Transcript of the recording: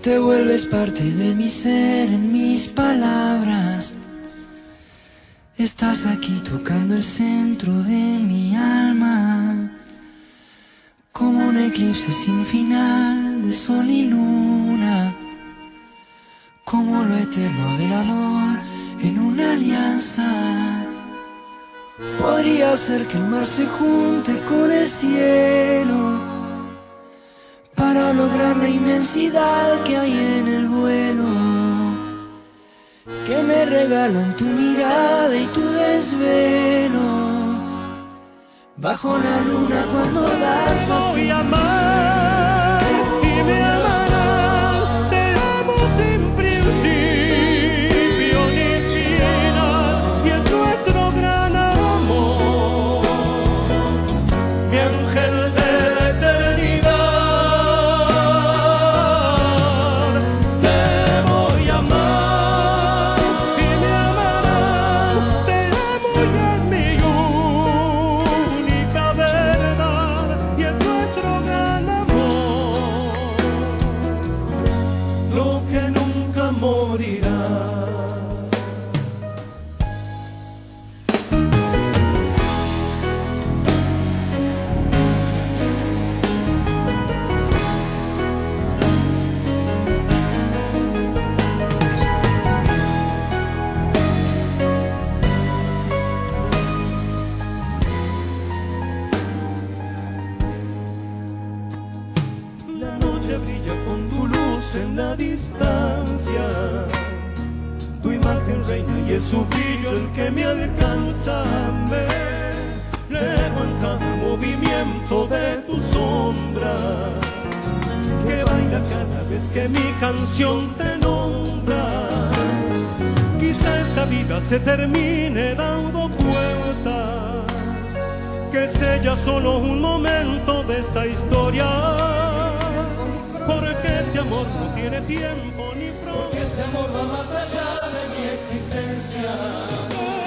Te vuelves parte de mi ser en mis palabras. Estás aquí tocando el centro de mi alma, como un eclipse sin final de sol y luna, como lo eterno del amor en una alianza. Podría ser que el mar se junte con el cielo para lograr la inmensidad que hay en el vuelo, que me regalan tu mirada y tu desvelo, bajo la luna cuando danzas. Voy a amar y me amarás, te amo sin principio ni final, y es nuestro gran amor, mi ángel de la eternidad. Te voy a amar y me amarás, te amo y es mi única verdad, y es nuestro gran amor, lo que nunca morirá. La noche brilla con tu luz en la distancia, tu imagen reina y es su brillo el que me alcanza. Me leo en cada movimiento de tu sombra, que baila cada vez que mi canción te nombra. Quizá esta vida se termine dando vueltas, que sea solo un momento de esta historia, porque este amor no tiene tiempo ni fronteras. Este amor va más allá de mi existencia.